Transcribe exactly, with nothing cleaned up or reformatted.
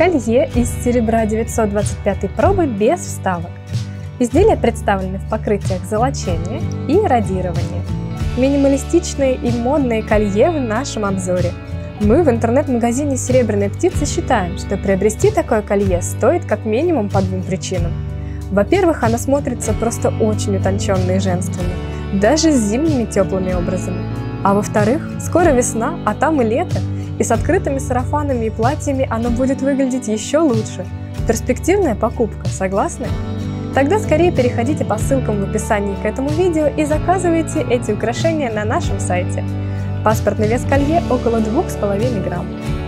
Колье из серебра девятьсот двадцать пятой пробы без вставок. Изделия представлены в покрытиях золочения и радирования. Минималистичные и модные колье в нашем обзоре. Мы в интернет-магазине «Серебряная птица» считаем, что приобрести такое колье стоит как минимум по двум причинам. Во-первых, оно смотрится просто очень утонченно и женственно, даже с зимними теплыми образами. А во-вторых, скоро весна, а там и лето, и с открытыми сарафанами и платьями оно будет выглядеть еще лучше. Перспективная покупка, согласны? Тогда скорее переходите по ссылкам в описании к этому видео и заказывайте эти украшения на нашем сайте. Паспортный вес колье около двух с половиной грамм.